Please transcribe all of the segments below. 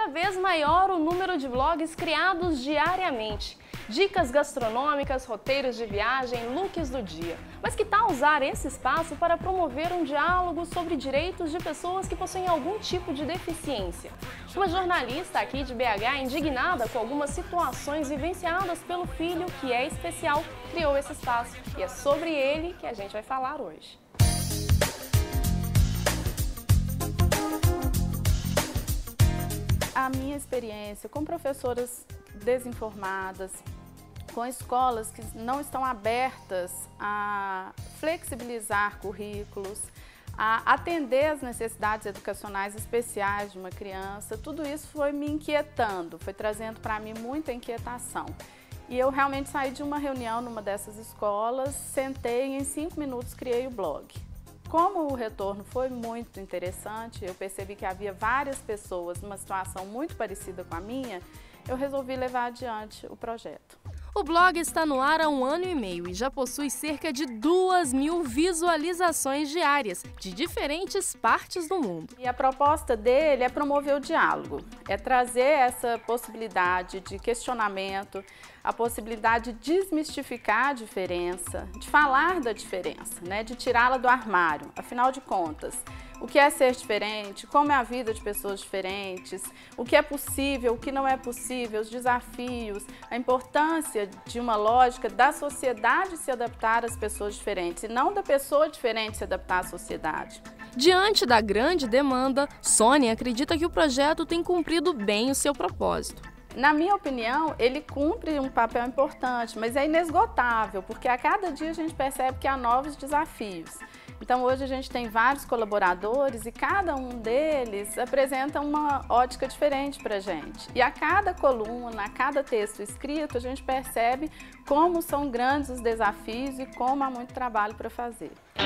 cada vez maior o número de blogs criados diariamente. Dicas gastronômicas, roteiros de viagem, looks do dia. Mas que tal usar esse espaço para promover um diálogo sobre direitos de pessoas que possuem algum tipo de deficiência? Uma jornalista aqui de BH, indignada com algumas situações vivenciadas pelo filho, que é especial, criou esse espaço. E é sobre ele que a gente vai falar hoje. A minha experiência com professoras desinformadas, com escolas que não estão abertas a flexibilizar currículos, a atender às necessidades educacionais especiais de uma criança, tudo isso foi me inquietando, foi trazendo para mim muita inquietação. E eu realmente saí de uma reunião numa dessas escolas, sentei e em 5 minutos criei o blog. Como o retorno foi muito interessante, eu percebi que havia várias pessoas numa situação muito parecida com a minha, eu resolvi levar adiante o projeto. O blog está no ar há 1 ano e meio e já possui cerca de 2.000 visualizações diárias de diferentes partes do mundo. E a proposta dele é promover o diálogo, é trazer essa possibilidade de questionamento, a possibilidade de desmistificar a diferença, de falar da diferença, né? De tirá-la do armário. Afinal de contas, o que é ser diferente, como é a vida de pessoas diferentes, o que é possível, o que não é possível, os desafios, a importância de uma lógica da sociedade se adaptar às pessoas diferentes e não da pessoa diferente se adaptar à sociedade. Diante da grande demanda, Sônia acredita que o projeto tem cumprido bem o seu propósito. Na minha opinião, ele cumpre um papel importante, mas é inesgotável, porque a cada dia a gente percebe que há novos desafios. Então hoje a gente tem vários colaboradores e cada um deles apresenta uma ótica diferente para a gente. E a cada coluna, a cada texto escrito, a gente percebe como são grandes os desafios e como há muito trabalho para fazer.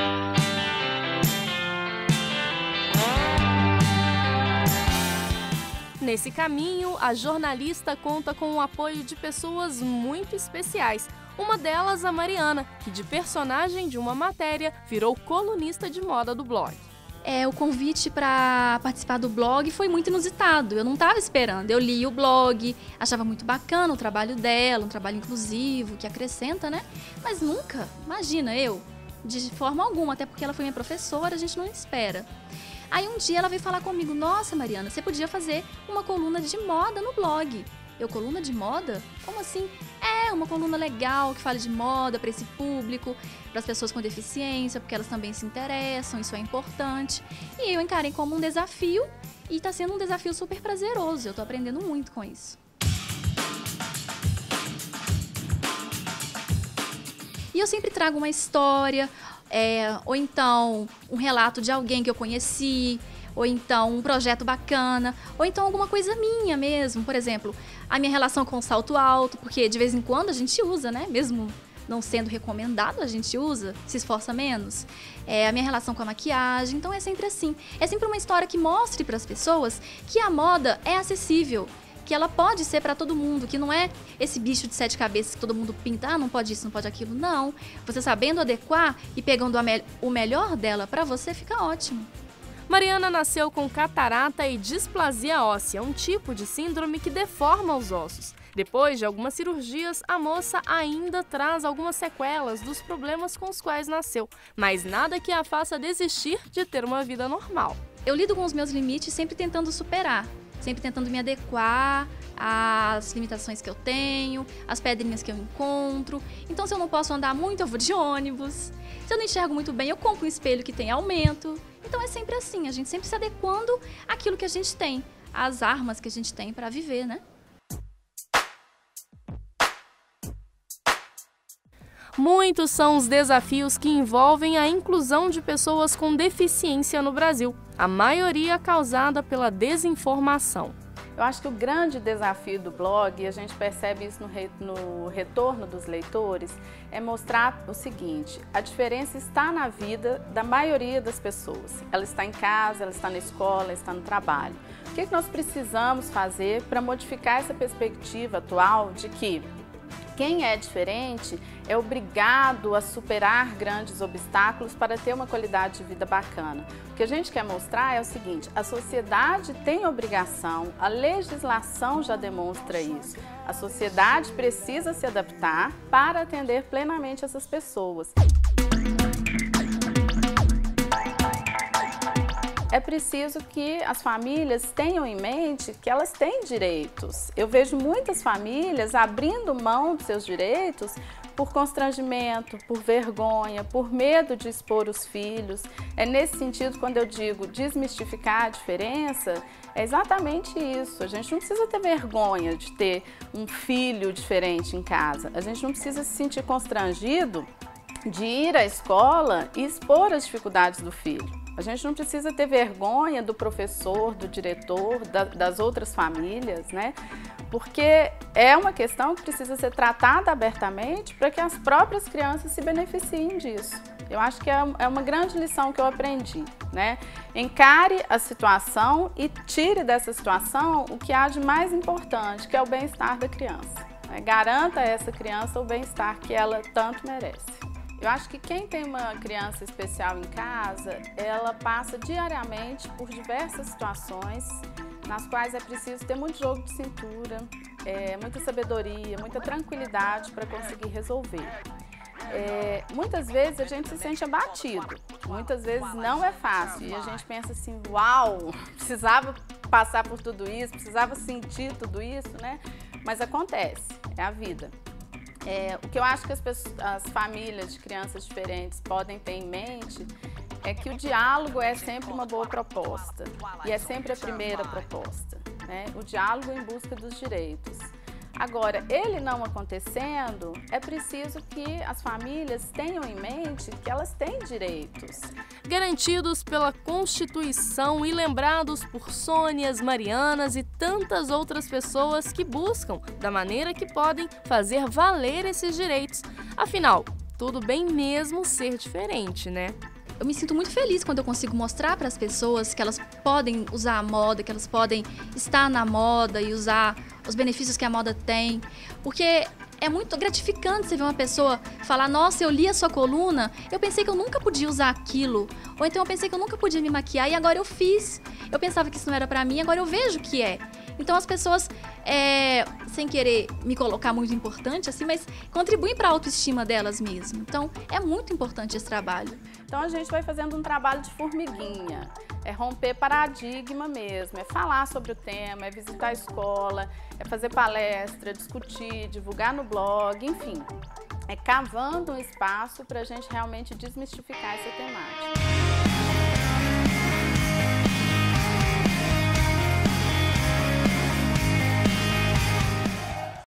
Nesse caminho, a jornalista conta com o apoio de pessoas muito especiais. Uma delas, a Mariana, que de personagem de uma matéria virou colunista de moda do blog. O convite para participar do blog foi muito inusitado, eu não estava esperando. Eu li o blog, achava muito bacana o trabalho dela, um trabalho inclusivo, que acrescenta, né? Mas nunca, imagina, de forma alguma, até porque ela foi minha professora, a gente não espera. Aí um dia ela veio falar comigo, nossa Mariana, você podia fazer uma coluna de moda no blog. Eu, coluna de moda? Como assim? Uma coluna legal que fale de moda para esse público, para as pessoas com deficiência, porque elas também se interessam, isso é importante. E eu encarei como um desafio e está sendo um desafio super prazeroso, eu estou aprendendo muito com isso. E eu sempre trago uma história, ou então um relato de alguém que eu conheci, ou então um projeto bacana, ou então alguma coisa minha mesmo. Por exemplo, a minha relação com o salto alto, porque de vez em quando a gente usa, né? Mesmo não sendo recomendado, a gente usa, se esforça menos. A minha relação com a maquiagem, então é sempre assim. É sempre uma história que mostre para as pessoas que a moda é acessível, que ela pode ser para todo mundo, que não é esse bicho de 7 cabeças que todo mundo pinta, não pode isso, não pode aquilo, não. Você sabendo adequar e pegando o melhor dela para você, fica ótimo. Mariana nasceu com catarata e displasia óssea, um tipo de síndrome que deforma os ossos. Depois de algumas cirurgias, a moça ainda traz algumas sequelas dos problemas com os quais nasceu, mas nada que a faça desistir de ter uma vida normal. Eu lido com os meus limites sempre tentando superar, sempre tentando me adequar às limitações que eu tenho, às pedrinhas que eu encontro. Então, se eu não posso andar muito, eu vou de ônibus. Se eu não enxergo muito bem, eu compro um espelho que tem aumento. Então é sempre assim, a gente sempre se adequando àquilo que a gente tem, às armas que a gente tem para viver, né? Muitos são os desafios que envolvem a inclusão de pessoas com deficiência no Brasil, a maioria causada pela desinformação. Eu acho que o grande desafio do blog, e a gente percebe isso no retorno dos leitores, é mostrar o seguinte: a diferença está na vida da maioria das pessoas. Ela está em casa, ela está na escola, ela está no trabalho. O que nós precisamos fazer para modificar essa perspectiva atual de que Quem é diferente é obrigado a superar grandes obstáculos para ter uma qualidade de vida bacana. O que a gente quer mostrar é o seguinte: a sociedade tem obrigação, a legislação já demonstra isso. A sociedade precisa se adaptar para atender plenamente essas pessoas. É preciso que as famílias tenham em mente que elas têm direitos. Eu vejo muitas famílias abrindo mão dos seus direitos por constrangimento, por vergonha, por medo de expor os filhos. É nesse sentido, quando eu digo desmistificar a diferença, é exatamente isso. A gente não precisa ter vergonha de ter um filho diferente em casa. A gente não precisa se sentir constrangido de ir à escola e expor as dificuldades do filho. A gente não precisa ter vergonha do professor, do diretor, das outras famílias, né? Porque é uma questão que precisa ser tratada abertamente para que as próprias crianças se beneficiem disso. Eu acho que é uma grande lição que eu aprendi, né? Encare a situação e tire dessa situação o que há de mais importante, que é o bem-estar da criança, né? Garanta a essa criança o bem-estar que ela tanto merece. Eu acho que quem tem uma criança especial em casa, ela passa diariamente por diversas situações nas quais é preciso ter muito jogo de cintura, muita sabedoria, muita tranquilidade para conseguir resolver. Muitas vezes a gente se sente abatido, muitas vezes não é fácil e a gente pensa assim, uau, precisava passar por tudo isso, precisava sentir tudo isso, né? Mas acontece, é a vida. O que eu acho que as famílias de crianças diferentes podem ter em mente é que o diálogo é sempre uma boa proposta e é sempre a primeira proposta, né? O diálogo em busca dos direitos. Agora, ele não acontecendo, é preciso que as famílias tenham em mente que elas têm direitos. Garantidos pela Constituição e lembrados por Sônias, Marianas e tantas outras pessoas que buscam, da maneira que podem, fazer valer esses direitos. Afinal, tudo bem mesmo ser diferente, né? Eu me sinto muito feliz quando eu consigo mostrar para as pessoas que elas podem usar a moda, que elas podem estar na moda e usar os benefícios que a moda tem, porque é muito gratificante você ver uma pessoa falar, nossa, eu li a sua coluna, eu pensei que eu nunca podia usar aquilo, ou então eu pensei que eu nunca podia me maquiar e agora eu fiz. Eu pensava que isso não era pra mim, agora eu vejo que é. Então as pessoas, sem querer me colocar muito importante, assim, mas contribuem para a autoestima delas mesmo. Então é muito importante esse trabalho. Então a gente vai fazendo um trabalho de formiguinha, é romper paradigma mesmo, é falar sobre o tema, é visitar a escola, é fazer palestra, discutir, divulgar no blog, enfim, é cavando um espaço para a gente realmente desmistificar essa temática.